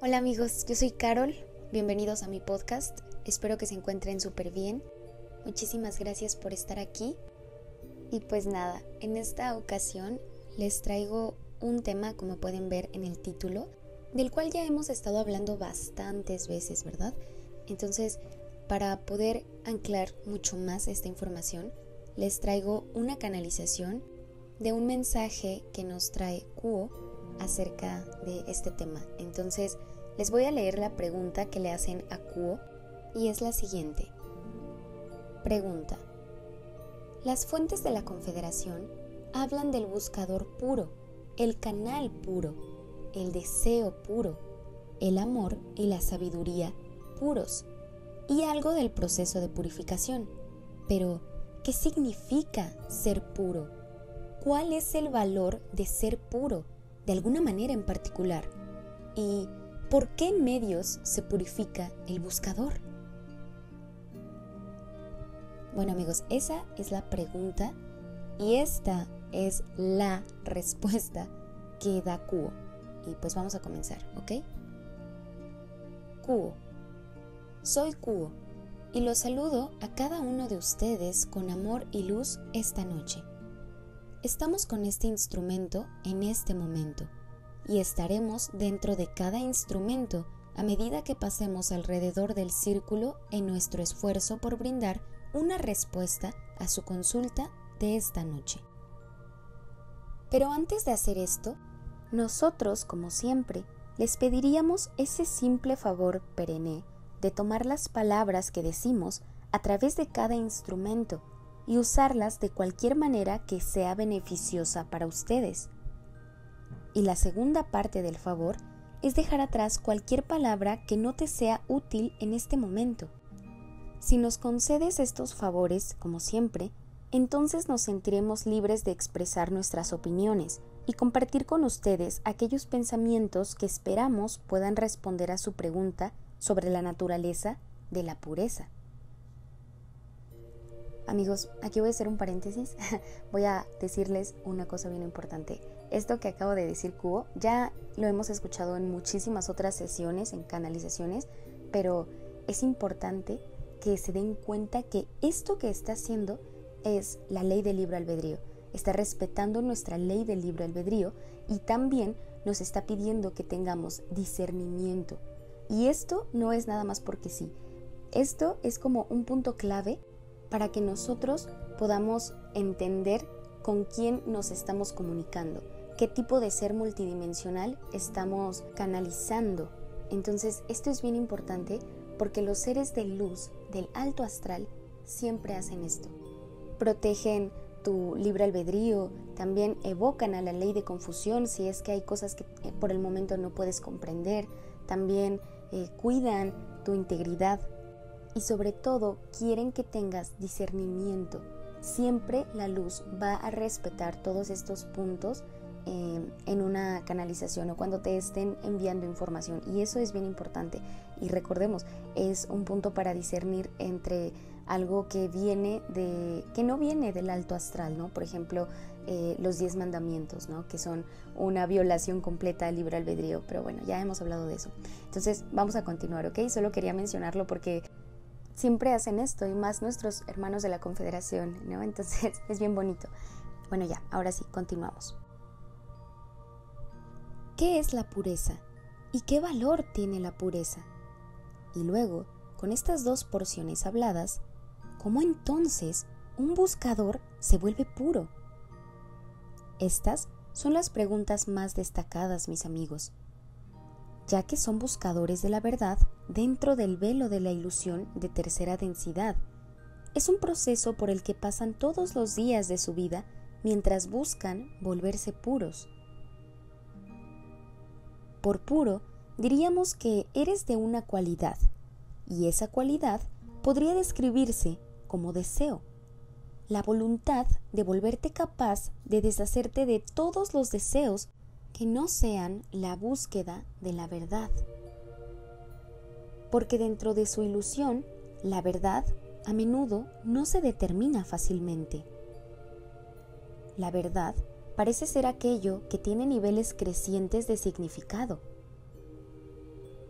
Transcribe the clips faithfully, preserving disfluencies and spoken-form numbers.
Hola amigos, yo soy Carol, bienvenidos a mi podcast, espero que se encuentren súper bien, muchísimas gracias por estar aquí y pues nada, en esta ocasión les traigo un tema, como pueden ver en el título, del cual ya hemos estado hablando bastantes veces, ¿verdad? Entonces, para poder anclar mucho más esta información, les traigo una canalización de un mensaje que nos trae Kuo acerca de este tema. Entonces, les voy a leer la pregunta que le hacen a Kuo y es la siguiente. Pregunta. Las fuentes de la Confederación hablan del buscador puro, el canal puro, el deseo puro, el amor y la sabiduría puros y algo del proceso de purificación. Pero, ¿qué significa ser puro? ¿Cuál es el valor de ser puro, de alguna manera en particular? ¿Y por qué medios se purifica el buscador? Bueno amigos, esa es la pregunta y esta es la respuesta que da Kuo. Y pues vamos a comenzar, ¿ok? Kuo. Soy Kuo y los saludo a cada uno de ustedes con amor y luz esta noche. Estamos con este instrumento en este momento y estaremos dentro de cada instrumento a medida que pasemos alrededor del círculo en nuestro esfuerzo por brindar una respuesta a su consulta de esta noche. Pero antes de hacer esto, nosotros, como siempre, les pediríamos ese simple favor perenne de tomar las palabras que decimos a través de cada instrumento y usarlas de cualquier manera que sea beneficiosa para ustedes. Y la segunda parte del favor es dejar atrás cualquier palabra que no te sea útil en este momento. Si nos concedes estos favores, como siempre, entonces nos sentiremos libres de expresar nuestras opiniones y compartir con ustedes aquellos pensamientos que esperamos puedan responder a su pregunta sobre la naturaleza de la pureza. Amigos, aquí voy a hacer un paréntesis, voy a decirles una cosa bien importante. Esto que acabo de decir Kuo, ya lo hemos escuchado en muchísimas otras sesiones, en canalizaciones, pero es importante que se den cuenta que esto que está haciendo es la ley del libre albedrío. Está respetando nuestra ley del libre albedrío y también nos está pidiendo que tengamos discernimiento. Y esto no es nada más porque sí. Esto es como un punto clave para que nosotros podamos entender con quién nos estamos comunicando, qué tipo de ser multidimensional estamos canalizando. Entonces, esto es bien importante porque los seres de luz, del alto astral, siempre hacen esto. Protegen tu libre albedrío, también evocan a la ley de confusión si es que hay cosas que por el momento no puedes comprender, también eh, cuidan tu integridad. Y sobre todo, quieren que tengas discernimiento. Siempre la luz va a respetar todos estos puntos eh, en una canalización o cuando te estén enviando información. Y eso es bien importante. Y recordemos, es un punto para discernir entre algo que viene de, que no viene del alto astral, ¿no? Por ejemplo, eh, los diez mandamientos, ¿no? Que son una violación completa del libre albedrío. Pero bueno, ya hemos hablado de eso. Entonces, vamos a continuar, ¿ok? Solo quería mencionarlo porque siempre hacen esto y más nuestros hermanos de la Confederación, ¿no? Entonces es bien bonito. Bueno ya, ahora sí, continuamos. ¿Qué es la pureza? ¿Y qué valor tiene la pureza? Y luego, con estas dos porciones habladas, ¿cómo entonces un buscador se vuelve puro? Estas son las preguntas más destacadas, mis amigos, ya que son buscadores de la verdad dentro del velo de la ilusión de tercera densidad. Es un proceso por el que pasan todos los días de su vida mientras buscan volverse puros. Por puro, diríamos que eres de una cualidad, y esa cualidad podría describirse como deseo, la voluntad de volverte capaz de deshacerte de todos los deseos que no sean la búsqueda de la verdad. Porque dentro de su ilusión, la verdad a menudo no se determina fácilmente. La verdad parece ser aquello que tiene niveles crecientes de significado.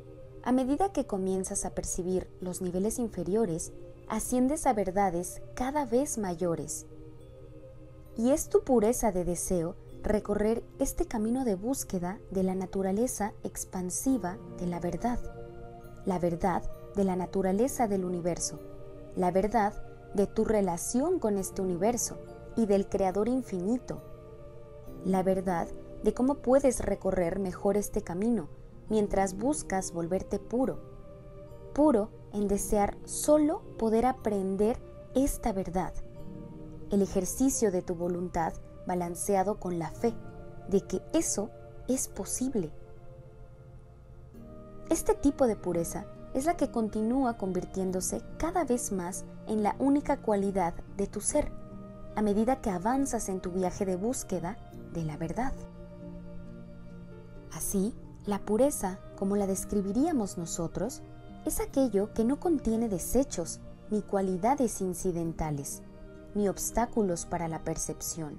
A medida que comienzas a percibir los niveles inferiores, asciendes a verdades cada vez mayores. Y es tu pureza de deseo recorrer este camino de búsqueda de la naturaleza expansiva de la verdad, la verdad de la naturaleza del universo, la verdad de tu relación con este universo y del Creador infinito, la verdad de cómo puedes recorrer mejor este camino mientras buscas volverte puro, puro en desear solo poder aprender esta verdad, el ejercicio de tu voluntad balanceado con la fe de que eso es posible. Este tipo de pureza es la que continúa convirtiéndose cada vez más en la única cualidad de tu ser, a medida que avanzas en tu viaje de búsqueda de la verdad. Así, la pureza, como la describiríamos nosotros, es aquello que no contiene desechos ni cualidades incidentales, ni obstáculos para la percepción.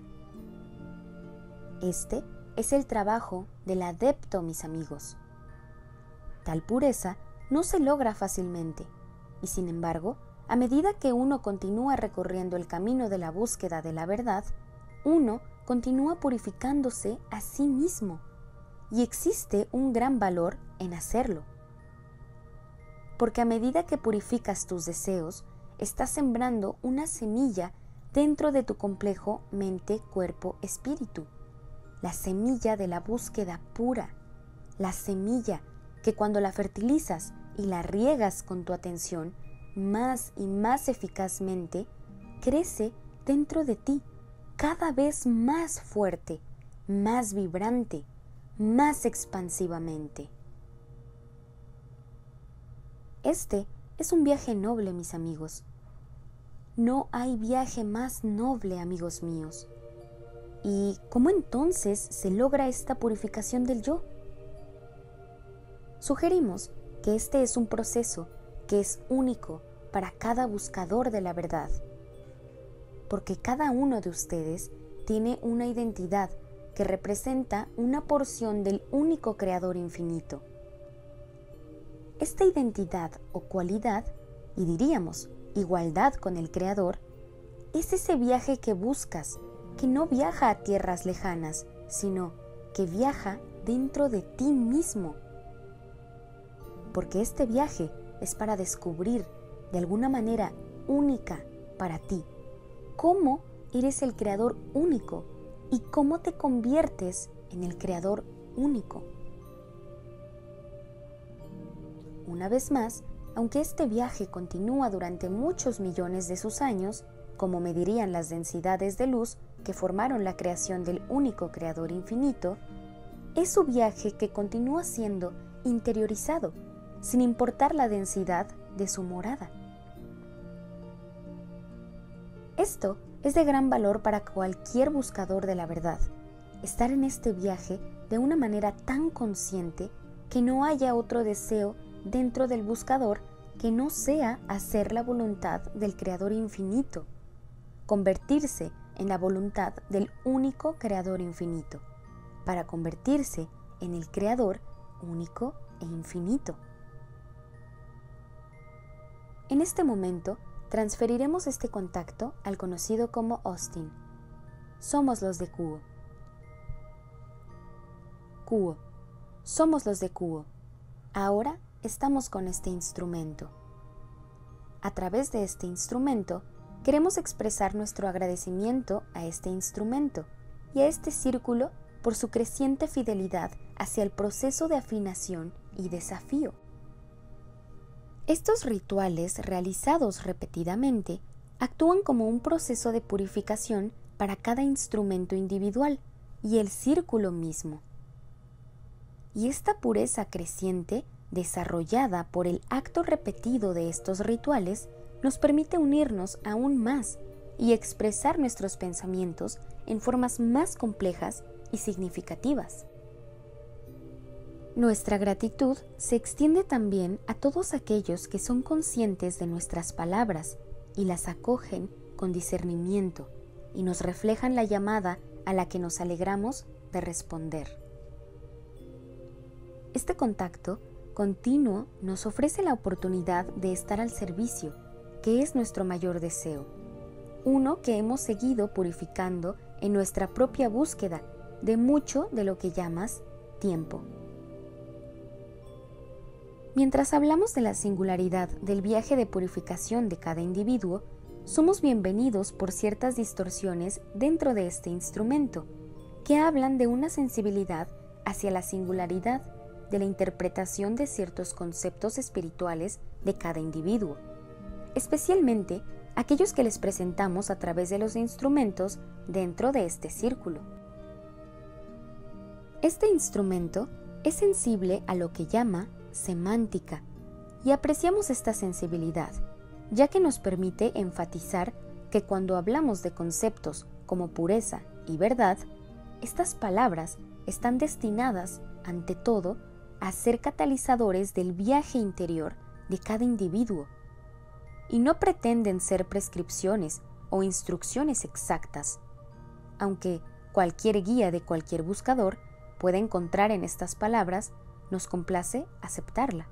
Este es el trabajo del adepto, mis amigos. Tal pureza no se logra fácilmente, y sin embargo, a medida que uno continúa recorriendo el camino de la búsqueda de la verdad, uno continúa purificándose a sí mismo, y existe un gran valor en hacerlo. Porque a medida que purificas tus deseos, estás sembrando una semilla dentro de tu complejo mente, cuerpo, espíritu. La semilla de la búsqueda pura, la semilla que cuando la fertilizas y la riegas con tu atención más y más eficazmente, crece dentro de ti, cada vez más fuerte, más vibrante, más expansivamente. Este es un viaje noble, mis amigos. No hay viaje más noble, amigos míos. ¿Y cómo entonces se logra esta purificación del yo? Sugerimos que este es un proceso que es único para cada buscador de la verdad, porque cada uno de ustedes tiene una identidad que representa una porción del único Creador infinito. Esta identidad o cualidad, y diríamos igualdad con el Creador, es ese viaje que buscas, que no viaja a tierras lejanas, sino que viaja dentro de ti mismo. Porque este viaje es para descubrir de alguna manera única para ti cómo eres el Creador único y cómo te conviertes en el Creador único. Una vez más, aunque este viaje continúa durante muchos millones de sus años, como medirían las densidades de luz que formaron la creación del único Creador infinito, es su viaje que continúa siendo interiorizado, sin importar la densidad de su morada. Esto es de gran valor para cualquier buscador de la verdad, estar en este viaje de una manera tan consciente que no haya otro deseo dentro del buscador que no sea hacer la voluntad del Creador infinito, convertirse en la voluntad del único Creador infinito, para convertirse en el Creador único e infinito. En este momento, transferiremos este contacto al conocido como Austin. Somos los de Kuo. Kuo. Somos los de Kuo. Ahora estamos con este instrumento. A través de este instrumento, queremos expresar nuestro agradecimiento a este instrumento y a este círculo por su creciente fidelidad hacia el proceso de afinación y desafío. Estos rituales realizados repetidamente actúan como un proceso de purificación para cada instrumento individual y el círculo mismo. Y esta pureza creciente, desarrollada por el acto repetido de estos rituales, nos permite unirnos aún más y expresar nuestros pensamientos en formas más complejas y significativas. Nuestra gratitud se extiende también a todos aquellos que son conscientes de nuestras palabras y las acogen con discernimiento y nos reflejan la llamada a la que nos alegramos de responder. Este contacto continuo nos ofrece la oportunidad de estar al servicio, que es nuestro mayor deseo, uno que hemos seguido purificando en nuestra propia búsqueda de mucho de lo que llamas tiempo. Mientras hablamos de la singularidad del viaje de purificación de cada individuo, somos bienvenidos por ciertas distorsiones dentro de este instrumento, que hablan de una sensibilidad hacia la singularidad de la interpretación de ciertos conceptos espirituales de cada individuo, especialmente aquellos que les presentamos a través de los instrumentos dentro de este círculo. Este instrumento es sensible a lo que llama semántica, y apreciamos esta sensibilidad, ya que nos permite enfatizar que cuando hablamos de conceptos como pureza y verdad, estas palabras están destinadas, ante todo, a ser catalizadores del viaje interior de cada individuo, y no pretenden ser prescripciones o instrucciones exactas, aunque cualquier guía de cualquier buscador puede encontrar en estas palabras, nos complace aceptarla.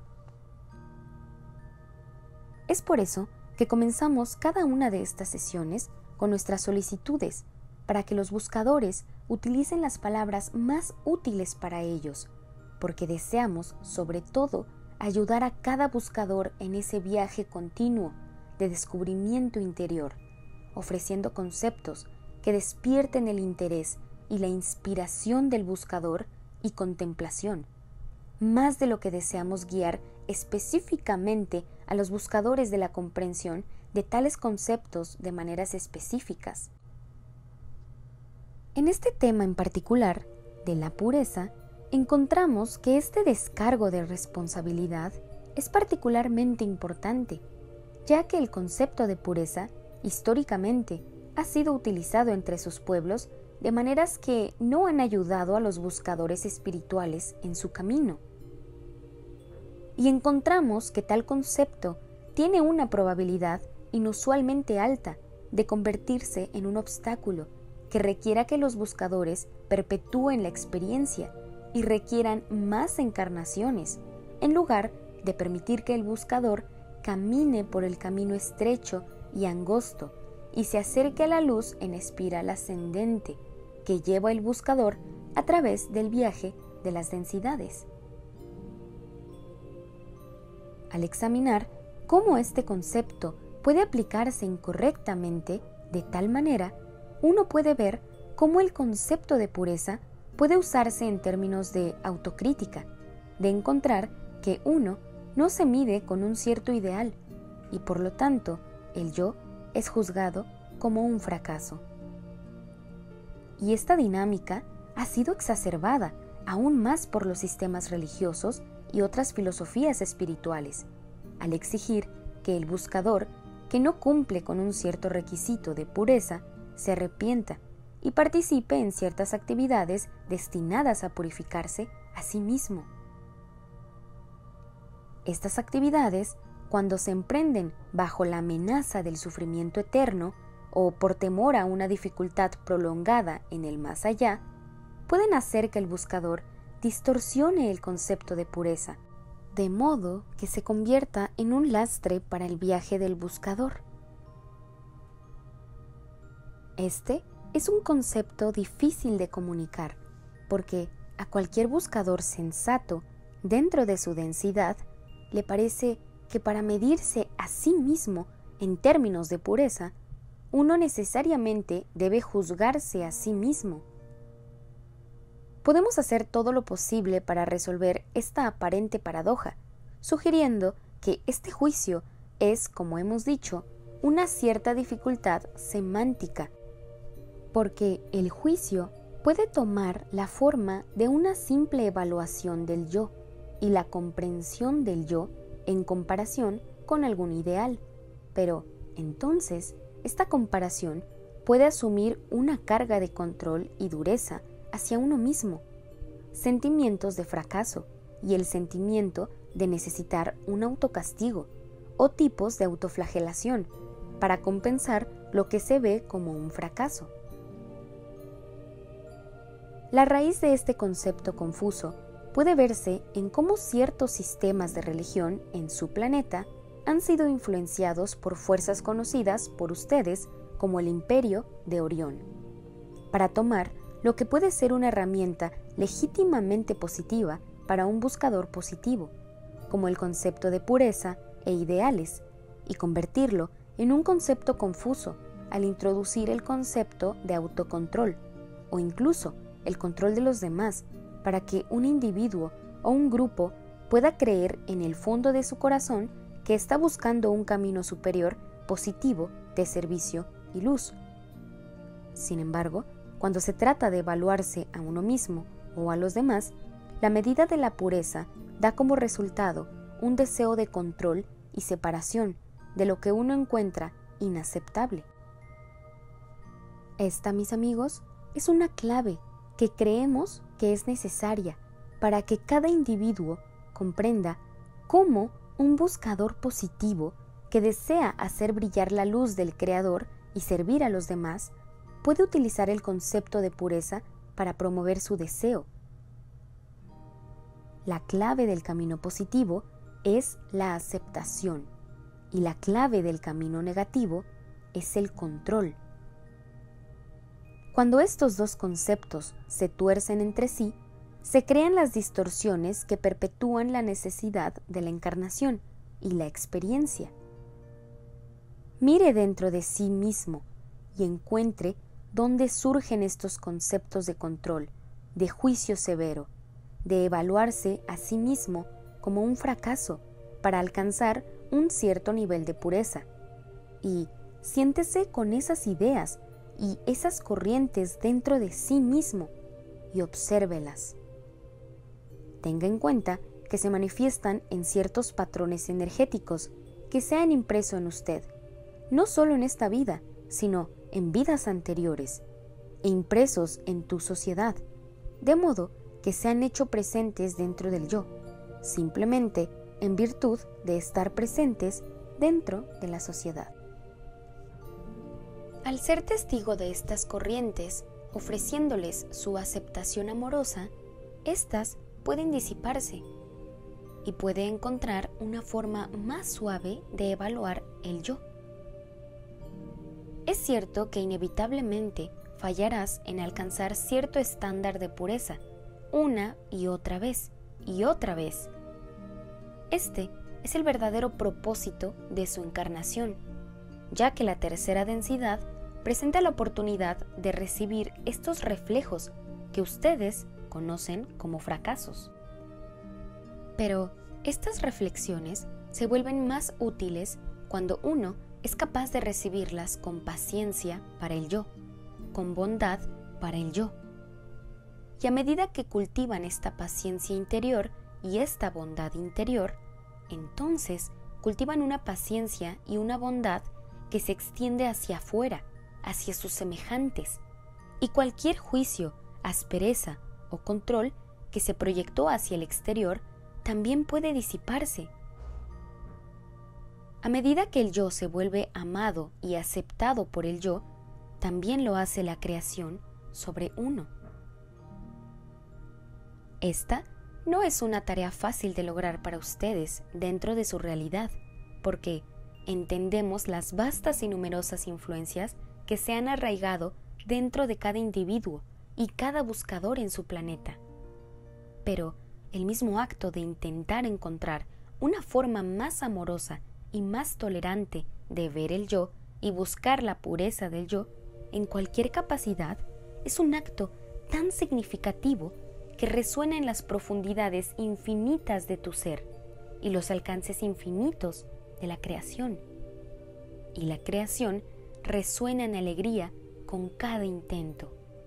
Es por eso que comenzamos cada una de estas sesiones con nuestras solicitudes para que los buscadores utilicen las palabras más útiles para ellos, porque deseamos, sobre todo, ayudar a cada buscador en ese viaje continuo de descubrimiento interior, ofreciendo conceptos que despierten el interés y la inspiración del buscador y contemplación, más de lo que deseamos guiar específicamente a los buscadores de la comprensión de tales conceptos de maneras específicas. En este tema en particular, de la pureza, encontramos que este descargo de responsabilidad es particularmente importante, ya que el concepto de pureza, históricamente, ha sido utilizado entre sus pueblos de maneras que no han ayudado a los buscadores espirituales en su camino. Y encontramos que tal concepto tiene una probabilidad inusualmente alta de convertirse en un obstáculo que requiera que los buscadores perpetúen la experiencia y requieran más encarnaciones, en lugar de permitir que el buscador camine por el camino estrecho y angosto y se acerque a la luz en espiral ascendente que lleva el buscador a través del viaje de las densidades. Al examinar cómo este concepto puede aplicarse incorrectamente de tal manera, uno puede ver cómo el concepto de pureza puede usarse en términos de autocrítica, de encontrar que uno no se mide con un cierto ideal y por lo tanto el yo es juzgado como un fracaso. Y esta dinámica ha sido exacerbada aún más por los sistemas religiosos y otras filosofías espirituales, al exigir que el buscador que no cumple con un cierto requisito de pureza se arrepienta y participe en ciertas actividades destinadas a purificarse a sí mismo. Estas actividades, cuando se emprenden bajo la amenaza del sufrimiento eterno o por temor a una dificultad prolongada en el más allá, pueden hacer que el buscador distorsione el concepto de pureza, de modo que se convierta en un lastre para el viaje del buscador. Este es un concepto difícil de comunicar, porque a cualquier buscador sensato, dentro de su densidad, le parece que para medirse a sí mismo en términos de pureza, uno necesariamente debe juzgarse a sí mismo. Podemos hacer todo lo posible para resolver esta aparente paradoja, sugiriendo que este juicio es, como hemos dicho, una cierta dificultad semántica, porque el juicio puede tomar la forma de una simple evaluación del yo y la comprensión del yo en comparación con algún ideal, pero entonces esta comparación puede asumir una carga de control y dureza hacia uno mismo, sentimientos de fracaso y el sentimiento de necesitar un autocastigo o tipos de autoflagelación para compensar lo que se ve como un fracaso. La raíz de este concepto confuso puede verse en cómo ciertos sistemas de religión en su planeta han sido influenciados por fuerzas conocidas por ustedes como el Imperio de Orión, para tomar lo que puede ser una herramienta legítimamente positiva para un buscador positivo, como el concepto de pureza e ideales, y convertirlo en un concepto confuso al introducir el concepto de autocontrol o incluso el control de los demás, para que un individuo o un grupo pueda creer en el fondo de su corazón que está buscando un camino superior positivo de servicio y luz. Sin embargo, cuando se trata de evaluarse a uno mismo o a los demás, la medida de la pureza da como resultado un deseo de control y separación de lo que uno encuentra inaceptable. Esta, mis amigos, es una clave que creemos que es necesaria para que cada individuo comprenda cómo un buscador positivo que desea hacer brillar la luz del Creador y servir a los demás puede utilizar el concepto de pureza para promover su deseo. La clave del camino positivo es la aceptación y la clave del camino negativo es el control. Cuando estos dos conceptos se tuercen entre sí, se crean las distorsiones que perpetúan la necesidad de la encarnación y la experiencia. Mire dentro de sí mismo y encuentre dónde surgen estos conceptos de control, de juicio severo, de evaluarse a sí mismo como un fracaso para alcanzar un cierto nivel de pureza. Y siéntese con esas ideas y esas corrientes dentro de sí mismo y obsérvelas. Tenga en cuenta que se manifiestan en ciertos patrones energéticos que se han impreso en usted, no solo en esta vida, sino en vidas anteriores, e impresos en tu sociedad, de modo que se han hecho presentes dentro del yo, simplemente en virtud de estar presentes dentro de la sociedad. Al ser testigo de estas corrientes, ofreciéndoles su aceptación amorosa, éstas pueden disiparse y puede encontrar una forma más suave de evaluar el yo. Es cierto que inevitablemente fallarás en alcanzar cierto estándar de pureza, una y otra vez, y otra vez. Este es el verdadero propósito de su encarnación, ya que la tercera densidad presenta la oportunidad de recibir estos reflejos que ustedes conocen como fracasos. Pero estas reflexiones se vuelven más útiles cuando uno es capaz de recibirlas con paciencia para el yo, con bondad para el yo. Y a medida que cultivan esta paciencia interior y esta bondad interior, entonces cultivan una paciencia y una bondad que se extiende hacia afuera, hacia sus semejantes, y cualquier juicio, aspereza o control que se proyectó hacia el exterior también puede disiparse. A medida que el yo se vuelve amado y aceptado por el yo, también lo hace la creación sobre uno. Esta no es una tarea fácil de lograr para ustedes dentro de su realidad, porque entendemos las vastas y numerosas influencias que se han arraigado dentro de cada individuo y cada buscador en su planeta. Pero el mismo acto de intentar encontrar una forma más amorosa y más tolerante de ver el yo y buscar la pureza del yo en cualquier capacidad es un acto tan significativo que resuena en las profundidades infinitas de tu ser y los alcances infinitos de la creación. Y la creación resuena en alegría con cada intento.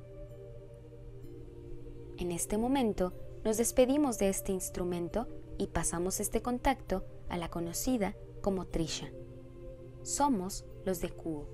En este momento nos despedimos de este instrumento y pasamos este contacto a la conocida como Trisha. Somos los de Kuo.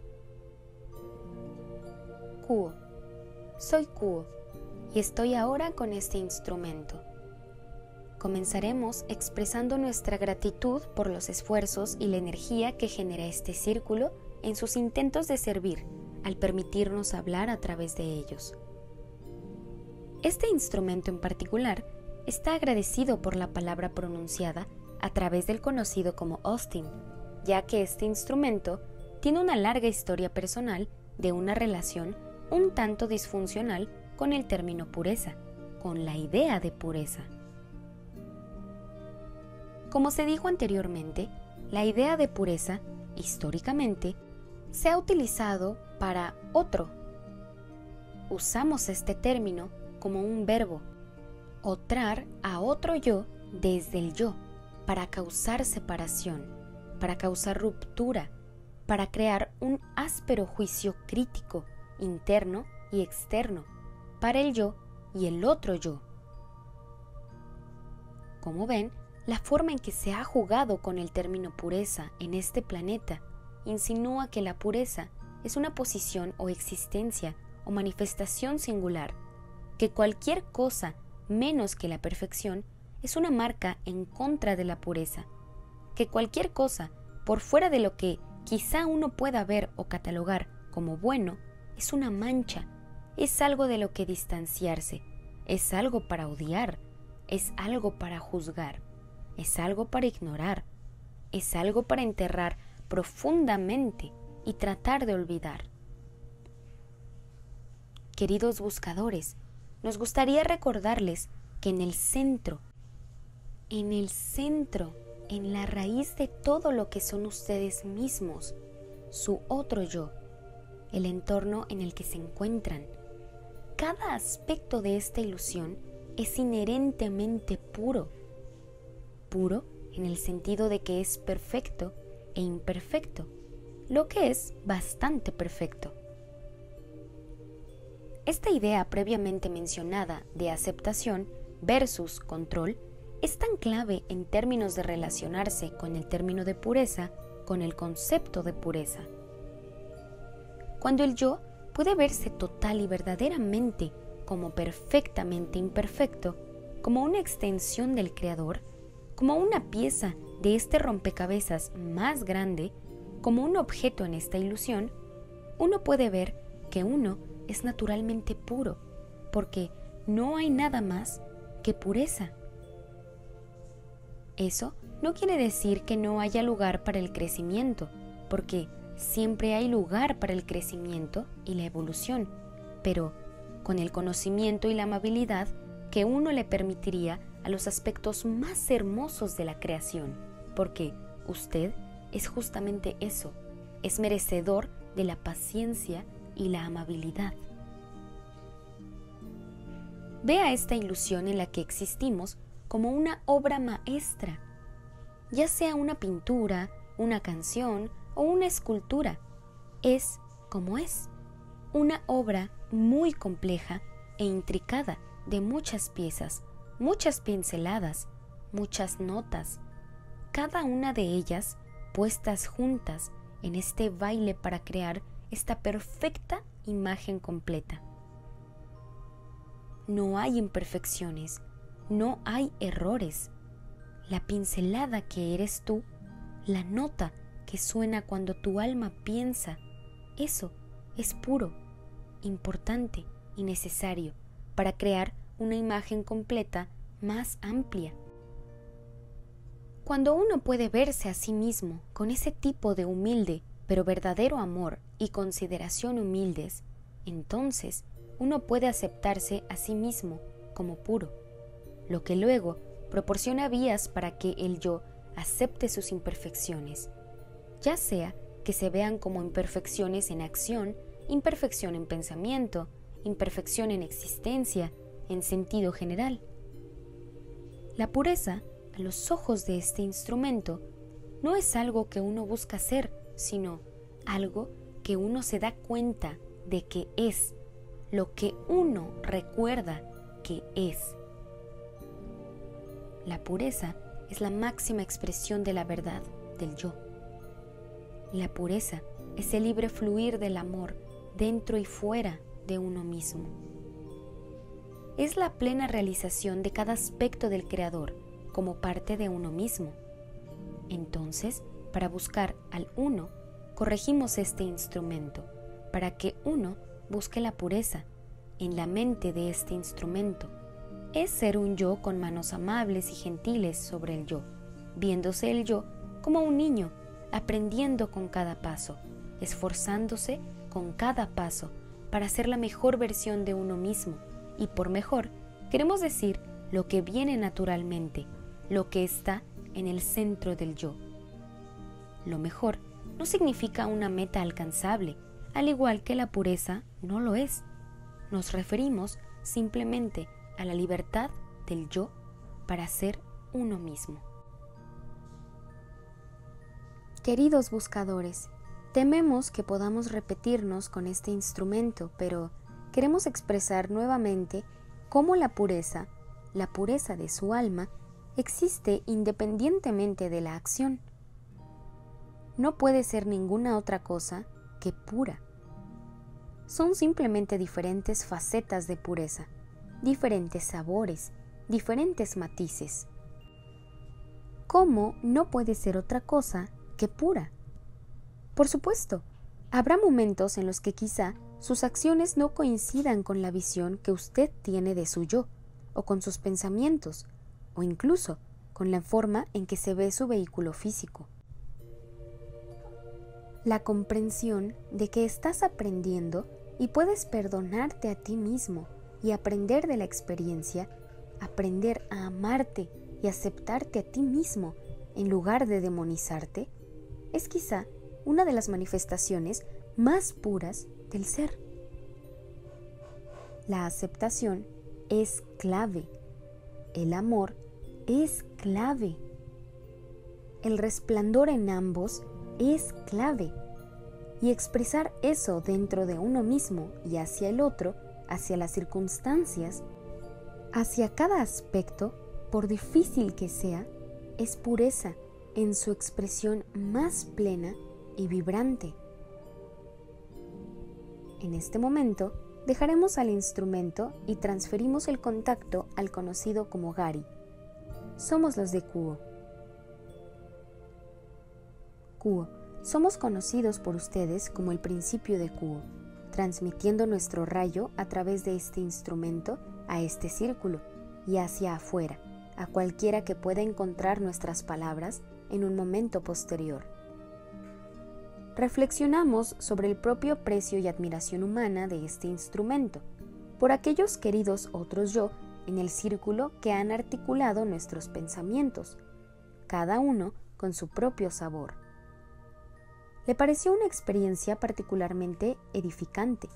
Kuo. Soy Kuo y estoy ahora con este instrumento. Comenzaremos expresando nuestra gratitud por los esfuerzos y la energía que genera este círculo en sus intentos de servir al permitirnos hablar a través de ellos. Este instrumento en particular está agradecido por la palabra pronunciada a través del conocido como Austin, ya que este instrumento tiene una larga historia personal de una relación un tanto disfuncional con el término pureza, con la idea de pureza. Como se dijo anteriormente, la idea de pureza, históricamente, se ha utilizado para otro. Usamos este término como un verbo, otrar a otro yo desde el yo, para causar separación, para causar ruptura, para crear un áspero juicio crítico, interno y externo, para el yo y el otro yo. Como ven, la forma en que se ha jugado con el término pureza en este planeta insinúa que la pureza es una posición o existencia o manifestación singular, que cualquier cosa menos que la perfección es una marca en contra de la pureza, que cualquier cosa por fuera de lo que quizá uno pueda ver o catalogar como bueno es una mancha, es algo de lo que distanciarse, es algo para odiar, es algo para juzgar, es algo para ignorar, es algo para enterrar profundamente y tratar de olvidar. Queridos buscadores, nos gustaría recordarles que en el centro, en el centro, en la raíz de todo lo que son ustedes mismos, su otro yo, el entorno en el que se encuentran, cada aspecto de esta ilusión es inherentemente puro. Puro en el sentido de que es perfecto e imperfecto, lo que es bastante perfecto. Esta idea previamente mencionada de aceptación versus control es tan clave en términos de relacionarse con el término de pureza, con el concepto de pureza. Cuando el yo puede verse total y verdaderamente como perfectamente imperfecto, como una extensión del Creador, como una pieza de este rompecabezas más grande, como un objeto en esta ilusión, uno puede ver que uno es naturalmente puro, porque no hay nada más que pureza. Eso no quiere decir que no haya lugar para el crecimiento, porque siempre hay lugar para el crecimiento y la evolución, pero con el conocimiento y la amabilidad que uno le permitiría a los aspectos más hermosos de la creación, porque usted es justamente eso, es merecedor de la paciencia y la amabilidad. Vea esta ilusión en la que existimos como una obra maestra, ya sea una pintura, una canción o una escultura. Es como es, una obra muy compleja e intricada de muchas piezas, muchas pinceladas, muchas notas, cada una de ellas puestas juntas en este baile para crear esta perfecta imagen completa. No hay imperfecciones, no hay errores. La pincelada que eres tú, la nota que suena cuando tu alma piensa, eso es puro, importante y necesario para crear una imagen completa más amplia. Cuando uno puede verse a sí mismo con ese tipo de humilde pero verdadero amor y consideración humildes, entonces uno puede aceptarse a sí mismo como puro, lo que luego proporciona vías para que el yo acepte sus imperfecciones, ya sea que se vean como imperfecciones en acción, imperfección en pensamiento, imperfección en existencia, en sentido general. La pureza, a los ojos de este instrumento, no es algo que uno busca ser, sino algo que uno se da cuenta de que es, lo que uno recuerda que es. La pureza es la máxima expresión de la verdad del yo. La pureza es el libre fluir del amor dentro y fuera de uno mismo. Es la plena realización de cada aspecto del Creador como parte de uno mismo. Entonces, para buscar al uno, corregimos este instrumento, para que uno busque la pureza en la mente de este instrumento. es ser un yo con manos amables y gentiles sobre el yo, viéndose el yo como un niño, aprendiendo con cada paso, esforzándose con cada paso para ser la mejor versión de uno mismo, y por mejor queremos decir lo que viene naturalmente, lo que está en el centro del yo. Lo mejor no significa una meta alcanzable, al igual que la pureza no lo es. Nos referimos simplemente a la libertad del yo para ser uno mismo. Queridos buscadores, tememos que podamos repetirnos con este instrumento, pero queremos expresar nuevamente cómo la pureza, la pureza de su alma, existe independientemente de la acción. No puede ser ninguna otra cosa que pura. Son simplemente diferentes facetas de pureza, diferentes sabores, diferentes matices. ¿Cómo no puede ser otra cosa que pura? Por supuesto, habrá momentos en los que quizá sus acciones no coincidan con la visión que usted tiene de su yo, o con sus pensamientos, o incluso con la forma en que se ve su vehículo físico. La comprensión de que estás aprendiendo y puedes perdonarte a ti mismo y aprender de la experiencia, aprender a amarte y aceptarte a ti mismo en lugar de demonizarte, es quizá una de las manifestaciones más puras del ser. La aceptación es clave. El amor es clave. El resplandor en ambos es clave. Y expresar eso dentro de uno mismo y hacia el otro, hacia las circunstancias, hacia cada aspecto, por difícil que sea, es pureza en su expresión más plena y vibrante. En este momento, dejaremos al instrumento y transferimos el contacto al conocido como Gary. Somos los de Kuo. Kuo, somos conocidos por ustedes como el principio de Kuo, transmitiendo nuestro rayo a través de este instrumento a este círculo y hacia afuera, a cualquiera que pueda encontrar nuestras palabras en un momento posterior. Reflexionamos sobre el propio precio y admiración humana de este instrumento, por aquellos queridos otros yo en el círculo que han articulado nuestros pensamientos, cada uno con su propio sabor. Le pareció una experiencia particularmente edificante.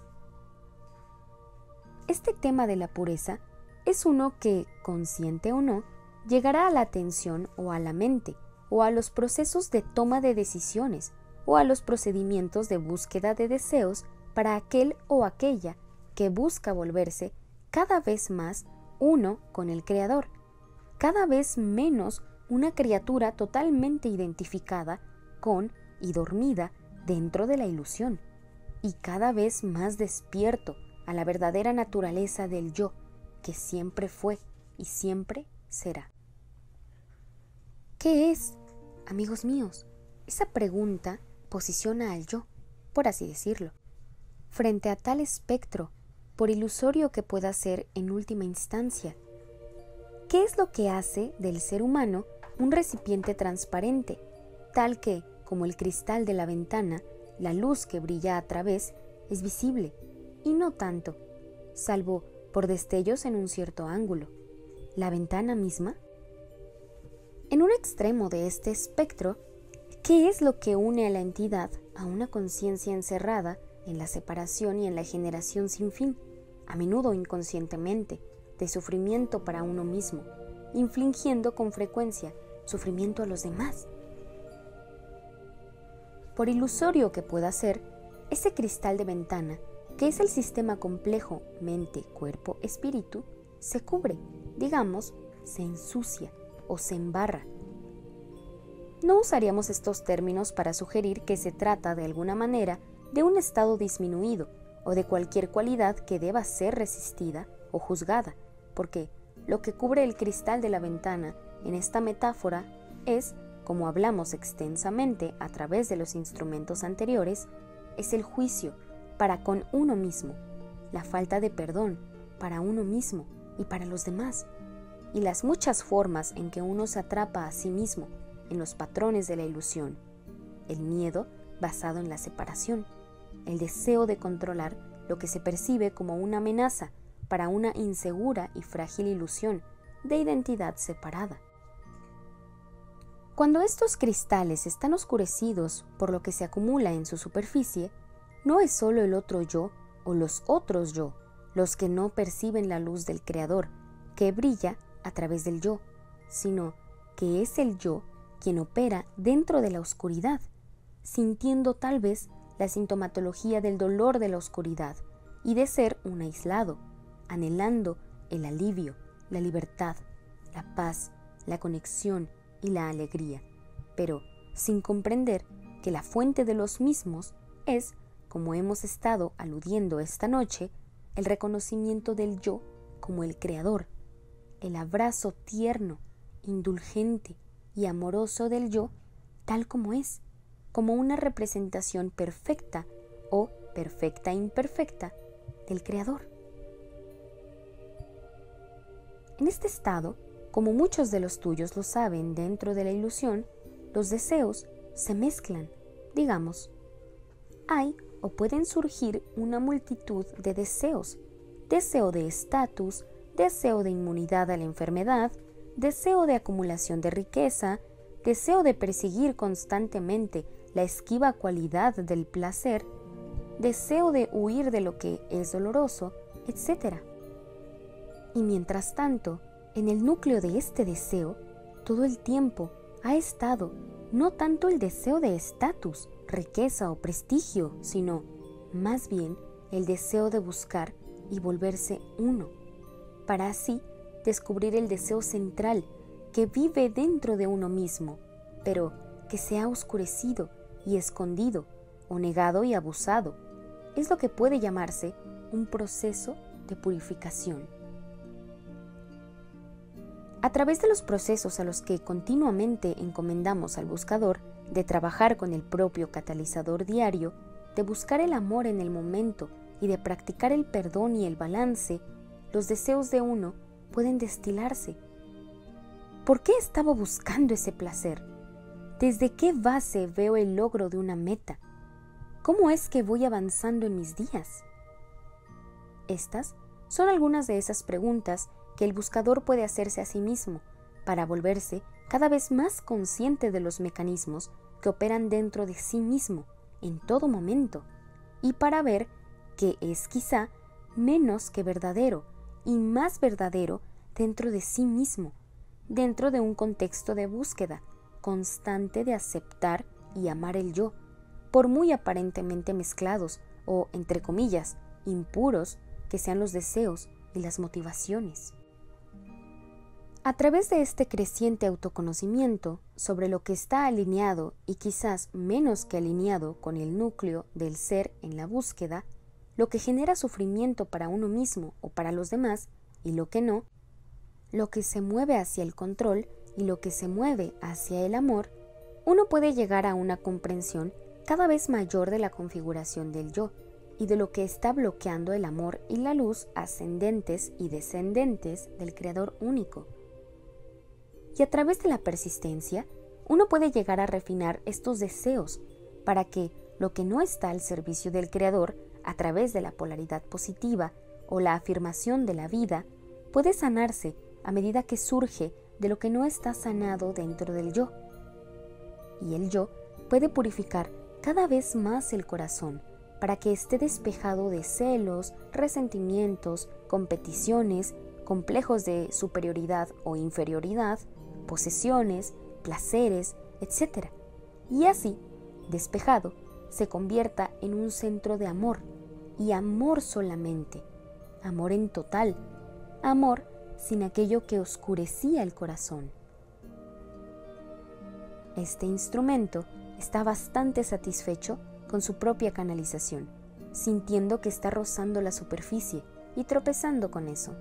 Este tema de la pureza es uno que, consciente o no, llegará a la atención o a la mente, o a los procesos de toma de decisiones, o a los procedimientos de búsqueda de deseos para aquel o aquella que busca volverse cada vez más uno con el Creador, cada vez menos una criatura totalmente identificada con y dormida dentro de la ilusión, y cada vez más despierto a la verdadera naturaleza del yo, que siempre fue y siempre será. ¿Qué es, amigos míos? Esa pregunta posiciona al yo, por así decirlo, frente a tal espectro, por ilusorio que pueda ser en última instancia. ¿Qué es lo que hace del ser humano un recipiente transparente, tal que, como el cristal de la ventana, la luz que brilla a través es visible, y no tanto, salvo por destellos en un cierto ángulo? ¿La ventana misma? En un extremo de este espectro, ¿qué es lo que une a la entidad a una conciencia encerrada en la separación y en la generación sin fin, a menudo inconscientemente, de sufrimiento para uno mismo, infligiendo con frecuencia sufrimiento a los demás? Por ilusorio que pueda ser, ese cristal de ventana, que es el sistema complejo mente, cuerpo, espíritu, se cubre, digamos, se ensucia o se embarra. No usaríamos estos términos para sugerir que se trata de alguna manera de un estado disminuido o de cualquier cualidad que deba ser resistida o juzgada, porque lo que cubre el cristal de la ventana en esta metáfora es, como hablamos extensamente a través de los instrumentos anteriores, es el juicio para con uno mismo, la falta de perdón para uno mismo, y para los demás, y las muchas formas en que uno se atrapa a sí mismo en los patrones de la ilusión. El miedo basado en la separación, el deseo de controlar lo que se percibe como una amenaza para una insegura y frágil ilusión de identidad separada. Cuando estos cristales están oscurecidos por lo que se acumula en su superficie, no es solo el otro yo o los otros yo los que no perciben la luz del Creador que brilla a través del yo, sino que es el yo quien opera dentro de la oscuridad, sintiendo tal vez la sintomatología del dolor de la oscuridad y de ser un aislado, anhelando el alivio, la libertad, la paz, la conexión y la alegría, pero sin comprender que la fuente de los mismos es, como hemos estado aludiendo esta noche, el reconocimiento del yo como el creador, el abrazo tierno, indulgente y amoroso del yo tal como es, como una representación perfecta o perfecta imperfecta del creador. En este estado, como muchos de los tuyos lo saben dentro de la ilusión, los deseos se mezclan, digamos. Hay o pueden surgir una multitud de deseos, deseo de estatus, deseo de inmunidad a la enfermedad, deseo de acumulación de riqueza, deseo de perseguir constantemente la esquiva cualidad del placer, deseo de huir de lo que es doloroso, etcétera. Y mientras tanto, en el núcleo de este deseo, todo el tiempo ha estado no tanto el deseo de estatus, riqueza o prestigio, sino más bien el deseo de buscar y volverse uno, para así descubrir el deseo central que vive dentro de uno mismo, pero que se ha oscurecido y escondido, o negado y abusado. Es lo que puede llamarse un proceso de purificación. A través de los procesos a los que continuamente encomendamos al buscador, de trabajar con el propio catalizador diario, de buscar el amor en el momento y de practicar el perdón y el balance, los deseos de uno pueden destilarse. ¿Por qué estaba buscando ese placer? ¿Desde qué base veo el logro de una meta? ¿Cómo es que voy avanzando en mis días? Estas son algunas de esas preguntas que el buscador puede hacerse a sí mismo para volverse cada vez más consciente de los mecanismos que operan dentro de sí mismo en todo momento y para ver qué es quizá menos que verdadero y más verdadero dentro de sí mismo, dentro de un contexto de búsqueda constante de aceptar y amar el yo, por muy aparentemente mezclados o, entre comillas, impuros que sean los deseos y las motivaciones. A través de este creciente autoconocimiento sobre lo que está alineado y quizás menos que alineado con el núcleo del ser en la búsqueda, lo que genera sufrimiento para uno mismo o para los demás y lo que no, lo que se mueve hacia el control y lo que se mueve hacia el amor, uno puede llegar a una comprensión cada vez mayor de la configuración del yo y de lo que está bloqueando el amor y la luz ascendentes y descendentes del Creador único. Y a través de la persistencia, uno puede llegar a refinar estos deseos para que lo que no está al servicio del Creador a través de la polaridad positiva o la afirmación de la vida puede sanarse a medida que surge de lo que no está sanado dentro del yo. Y el yo puede purificar cada vez más el corazón para que esté despejado de celos, resentimientos, competiciones, complejos de superioridad o inferioridad, posesiones, placeres, etcétera. Y así, despejado, se convierta en un centro de amor, y amor solamente, amor en total, amor sin aquello que oscurecía el corazón. Este instrumento está bastante satisfecho con su propia canalización, sintiendo que está rozando la superficie y tropezando con eso.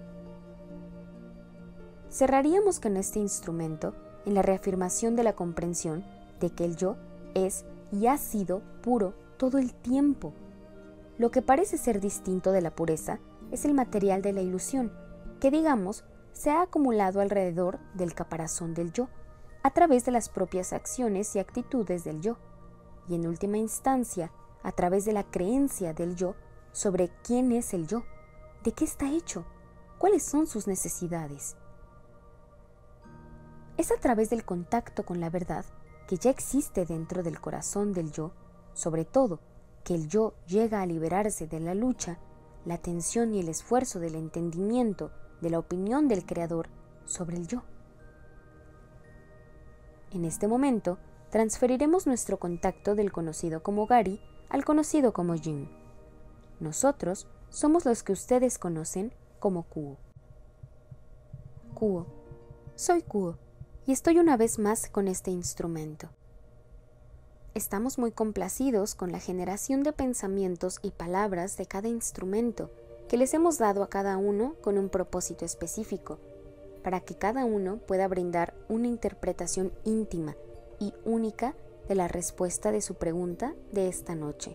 Cerraríamos con este instrumento en la reafirmación de la comprensión de que el yo es y ha sido puro todo el tiempo. Lo que parece ser distinto de la pureza es el material de la ilusión, que digamos se ha acumulado alrededor del caparazón del yo, a través de las propias acciones y actitudes del yo, y en última instancia, a través de la creencia del yo sobre quién es el yo, de qué está hecho, cuáles son sus necesidades. Es a través del contacto con la verdad que ya existe dentro del corazón del yo, sobre todo, que el yo llega a liberarse de la lucha, la tensión y el esfuerzo del entendimiento de la opinión del creador sobre el yo. En este momento, transferiremos nuestro contacto del conocido como Gary al conocido como Jin. Nosotros somos los que ustedes conocen como Kuo. Kuo. Soy Kuo y estoy una vez más con este instrumento. Estamos muy complacidos con la generación de pensamientos y palabras de cada instrumento que les hemos dado a cada uno con un propósito específico, para que cada uno pueda brindar una interpretación íntima y única de la respuesta de su pregunta de esta noche.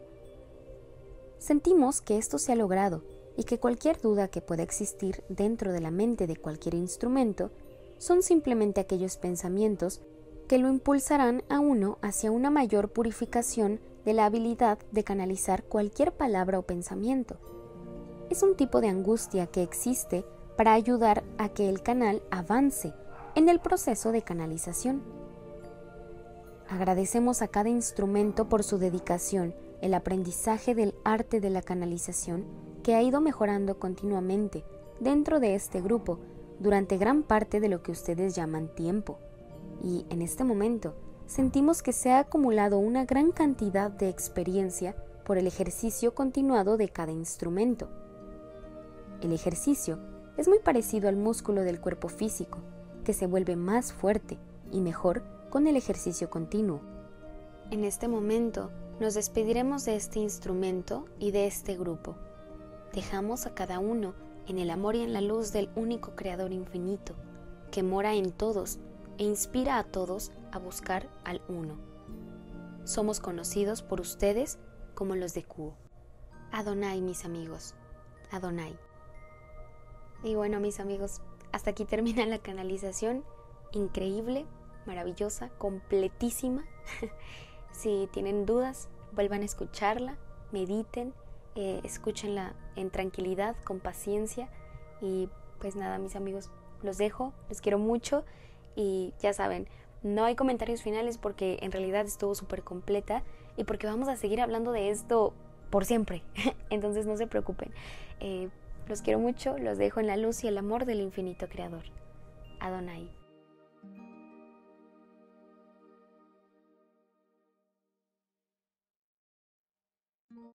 Sentimos que esto se ha logrado y que cualquier duda que pueda existir dentro de la mente de cualquier instrumento son simplemente aquellos pensamientos que lo impulsarán a uno hacia una mayor purificación de la habilidad de canalizar cualquier palabra o pensamiento. Es un tipo de angustia que existe para ayudar a que el canal avance en el proceso de canalización. Agradecemos a cada instrumento por su dedicación, el aprendizaje del arte de la canalización que ha ido mejorando continuamente dentro de este grupo durante gran parte de lo que ustedes llaman tiempo. Y en este momento sentimos que se ha acumulado una gran cantidad de experiencia por el ejercicio continuado de cada instrumento. El ejercicio es muy parecido al músculo del cuerpo físico, que se vuelve más fuerte y mejor con el ejercicio continuo. En este momento nos despediremos de este instrumento y de este grupo. Dejamos a cada uno en el amor y en la luz del único Creador infinito, que mora en todos e inspira a todos a buscar al Uno. Somos conocidos por ustedes como los de Kuo. Adonai, mis amigos. Adonai. Y bueno, mis amigos, hasta aquí termina la canalización. Increíble, maravillosa, completísima. Si tienen dudas, vuelvan a escucharla, mediten, eh, escúchenla en tranquilidad, con paciencia. Y pues nada, mis amigos, los dejo, los quiero mucho. Y ya saben, no hay comentarios finales porque en realidad estuvo súper completa y porque vamos a seguir hablando de esto por siempre. Entonces no se preocupen. Eh, los quiero mucho, los dejo en la luz y el amor del infinito Creador. Adonai.